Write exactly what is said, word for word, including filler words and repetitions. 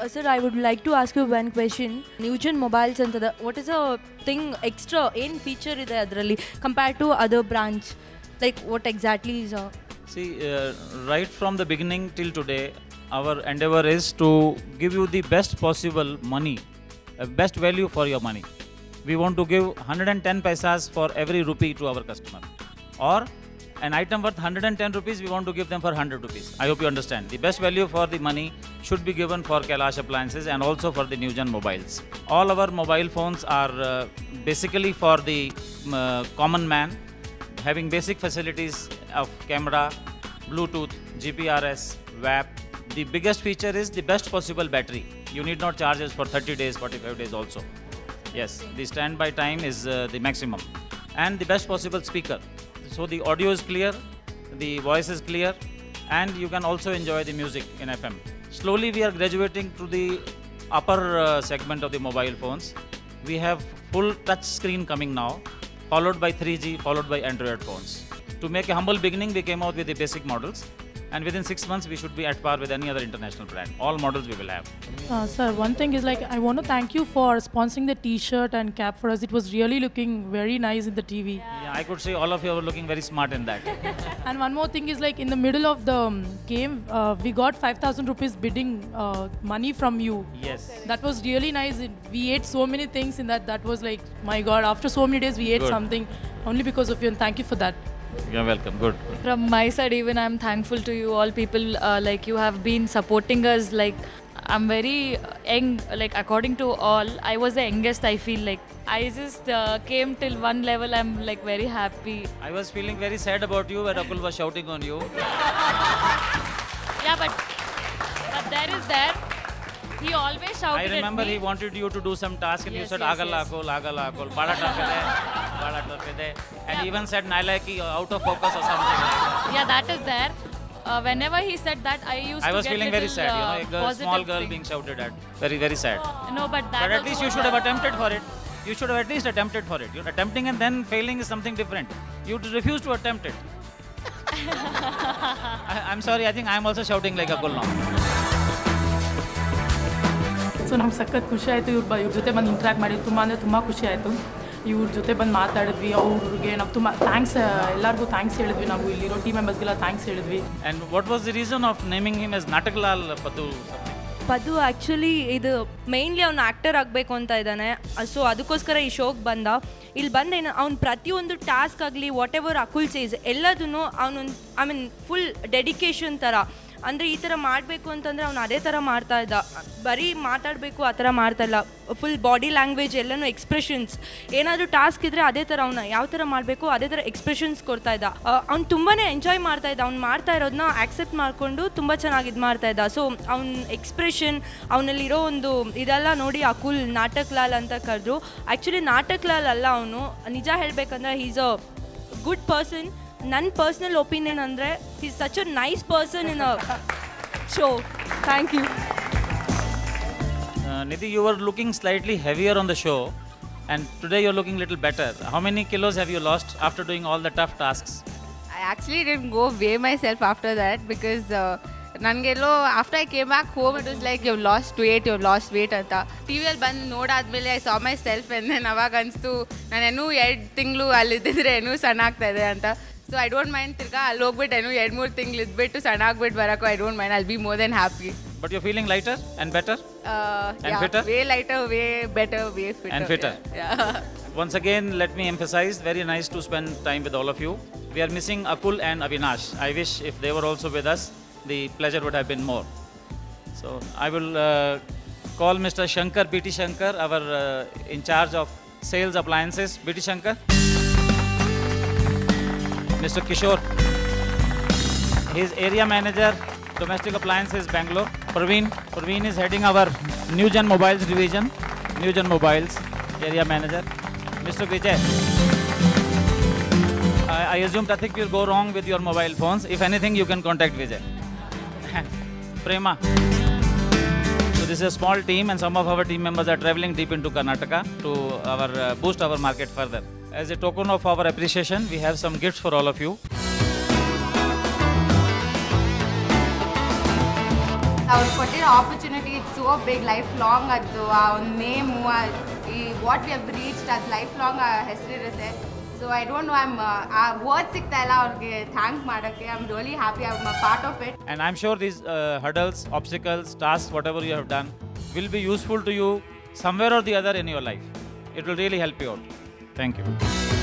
Uh, sir, I would like to ask you one question. Newgen mobiles and the, what is a thing extra in feature is adrally compared to other brands? Like what exactly is a? See, uh, right from the beginning till today, our endeavor is to give you the best possible money, uh, best value for your money. We want to give one hundred ten paisas for every rupee to our customer, or an item worth one hundred ten rupees, we want to give them for one hundred rupees. I hope you understand. The best value for the money should be given for Kailash appliances and also for the Newgen mobiles. All our mobile phones are uh, basically for the uh, common man, having basic facilities of camera, Bluetooth, G P R S, W A P. The biggest feature is the best possible battery. You need not charge it for thirty days, forty-five days also. Yes, the standby time is uh, the maximum. And the best possible speaker. So the audio is clear, the voice is clear, and you can also enjoy the music in F M. Slowly we are graduating to the upper uh, segment of the mobile phones. We have full touch screen coming now, followed by three G, followed by Android phones. To make a humble beginning, we came out with the basic models, and within six months we should be at par with any other international brand. All models we will have. Uh, sir, one thing is like I want to thank you for sponsoring the T-shirt and cap for us. It was really looking very nice in the T V. Yeah, I could say all of you are looking very smart in that. And one more thing is like in the middle of the um, game, uh, we got five thousand rupees bidding uh, money from you. Yes. That was really nice. It, we ate so many things in that. That was like, my God, after so many days we ate Good. something only because of you, and thank you for that. You're welcome. Good. From my side, even I'm thankful to you all people. Uh, like you have been supporting us. Like I'm very young. Like according to all, I was the youngest. I feel like I just uh, came till one level. I'm like very happy. I was feeling very sad about you when Akul was shouting on you. Yeah, but but there is there. He always shouted I remember at me. he wanted you to do some task and Yes, you said yes, Agal yes. Akul, Agal Akul, Bada Tafide, Bada Tafide. And he even said Nailaki out of focus or something like that. Yeah, that is there. Uh, whenever he said that, I used I to was get feeling very little, sad, you uh, know, a girl, positive small girl thing. being shouted at. Very, very sad. No, but that But at also least you was should have a- attempted for it. You should have at least attempted for it. You know, attempting and then failing is something different. You refuse to attempt it. I, I'm sorry, I think I'm also shouting like Akul now. So ನಮ್ಗೆ ಸಖತ್ ಖುಷಿ ಆಯಿತು ಇವ್ರ ಬ ಇವ್ರ ಜೊತೆ ಬಂದು interact ಮಾಡಿದ್ದು ತುಂಬ ಅಂದರೆ ತುಂಬ ಖುಷಿ ಆಯಿತು. ಇವ್ರ ಜೊತೆ ಬಂದು ಮಾತಾಡಿದ್ವಿ, ಅವ್ರಿಗೆ ನಾವು ತುಂಬ ಥ್ಯಾಂಕ್ಸ್, ಎಲ್ಲರಿಗೂ ಥ್ಯಾಂಕ್ಸ್ ಹೇಳಿದ್ವಿ, ನಾವು ಇಲ್ಲಿರೋ ಟೀಮ್ ಮೆಂಬರ್ಸ್ಗೆಲ್ಲ ಥ್ಯಾಂಕ್ಸ್ ಹೇಳಿದ್ವಿ. And what was the reason of naming him as Nataklal Padu? ಪದು actually ಇದು ಮೇಯ್ನ್ಲಿ ಅವ್ನು ಆ್ಯಕ್ಟರ್ ಆಗಬೇಕು ಅಂತ ಇದ್ದಾನೆ. ಸೊ ಅದಕ್ಕೋಸ್ಕರ ಈ ಶೋಗೆ ಬಂದ. ಇಲ್ಲಿ ಬಂದೇನು ಅವ್ನು ಪ್ರತಿಯೊಂದು ಟಾಸ್ಕ್ ಆಗಲಿ ವಾಟ್ ಎವರ್ ಅಕುಲ್ ಸೇಸ್ ಎಲ್ಲದೂ ಅವನೊಂದು ಐ ಮೀನ್ ಫುಲ್ ಡೆಡಿಕೇಶನ್ ಥರ. ಅಂದರೆ ಈ ಥರ ಮಾಡಬೇಕು ಅಂತಂದರೆ ಅವ್ನು ಅದೇ ಥರ ಮಾಡ್ತಾ ಇದ್ದ. ಬರೀ ಮಾತಾಡಬೇಕು ಆ ಥರ ಮಾಡ್ತಾ ಇಲ್ಲ. ಫುಲ್ ಬಾಡಿ ಲ್ಯಾಂಗ್ವೇಜ್ ಎಲ್ಲನೂ ಎಕ್ಸ್ಪ್ರೆಷನ್ಸ್, ಏನಾದರೂ ಟಾಸ್ಕ್ ಇದ್ದರೆ ಅದೇ ಥರ ಅವನ್ನ ಯಾವ ಥರ ಮಾಡಬೇಕು ಅದೇ ಥರ ಎಕ್ಸ್ಪ್ರೆಷನ್ಸ್ ಕೊಡ್ತಾ ಇದ್ದ. ಅವ್ನು ತುಂಬಾ ಎಂಜಾಯ್ ಮಾಡ್ತಾ ಇದ್ದ. ಅವ್ನು ಮಾಡ್ತಾ ಇರೋದನ್ನ ಆಕ್ಸೆಪ್ಟ್ ಮಾಡಿಕೊಂಡು ತುಂಬ ಚೆನ್ನಾಗಿ ಇದು ಮಾಡ್ತಾ ಇದ್ದ. ಸೊ ಅವ್ನ ಎಕ್ಸ್ಪ್ರೆಷನ್, ಅವನಲ್ಲಿರೋ ಒಂದು ಇದೆಲ್ಲ ನೋಡಿ ಅಕುಲ್ ನಾಟಕ್ ಲಾಲ್ ಅಂತ ಕರೆದ್ರು. ಆ್ಯಕ್ಚುಲಿ ನಾಟಕ್ ಲಾಲ್ ಅಲ್ಲ ಅವನು. ನಿಜ ಹೇಳಬೇಕಂದ್ರೆ ಹೀಸ್ ಅ ಗುಡ್ ಪರ್ಸನ್. ನನ್ನ ಪರ್ಸ್ನಲ್ ಒಪಿನಿಯನ್ ಅಂದರೆ is such a nice person in a show. Thank you. Uh, Nidhi, you were looking slightly heavier on the show, and today you're looking little better. How many kilos have you lost after doing all the tough tasks? I actually didn't go weigh myself after that because uh, ನನಗೆಲ್ಲೋ after I came back home it was like you've lost weight, you've lost weight ಅಂತ. T ವಿಯಲ್ಲಿ ಬಂದು ನೋಡಾದ್ಮೇಲೆ I saw my self and then ಅವಾಗ ಅನಿಸ್ತು ನಾನು ಇನ್ನೂ ಎರಡು ತಿಂಗಳು ಅಲ್ಲಿದ್ದಿದ್ರೆ ಇನ್ನೂ ಸಣ್ಣ ಆಗ್ತಾ ಇದೆ ಅಂತ. ಸೊ ಐ ಡೋಂಟ್ ಮೈಂಡ್ ತಿರ್ಗಾ ಅಲ್ಲಿ ಹೋಗ್ಬಿಟ್ಟು ಏನೋ ಎರಡು ಮೂರು ತಿಂಗಳು ಇದ್ಬಿಟ್ಟು ಸಣ್ಣ ಆಗ್ಬಿಟ್ಟು ಬರೋಕ್ಕೂ I don't mind. I'll be more than happy. But you're feeling lighter and better? Uh, And yeah, fitter? way lighter, way better, way fitter. And fitter. Yeah. Yeah. Once again, let me emphasize, very nice to spend time with all of you. We are missing Akul and Avinash. I wish if they were also with us, the pleasure would have been more. So I will uh, call Mister Shankar, B T Shankar, our uh, in charge of sales appliances. B T Shankar. Mister Kishore. His area manager, domestic appliances, Bangalore. Praveen. Praveen is heading our Newgen Mobiles division. Newgen Mobiles, area manager. Mister Vijay. I, I assume nothing will go wrong with your mobile phones. If anything, you can contact Vijay. Prema. So this is a small team, and some of our team members are traveling deep into Karnataka to our uh, boost our market further. As a token of our appreciation, we have some gifts for all of you. ಅವ್ರು ಕೊಟ್ಟಿರೋ opportunity it's so big life long ಅದು ಆ ಒಂದು name ಈ what we have reached ಅದು life long ಆ ಹೆಸರಿರುತ್ತೆ. So I don't know I am ಆ word ಸಿಗ್ತಾ ಇಲ್ಲ ಅವ್ರಿಗೆ ಥ್ಯಾಂಕ್ ಮಾಡೋಕ್ಕೆ. I am really happy I am a part of it. And I'm sure these uh, hurdles, obstacles, tasks, whatever you have done will be useful to you somewhere or the other in your life. It will really help you out. Thank you.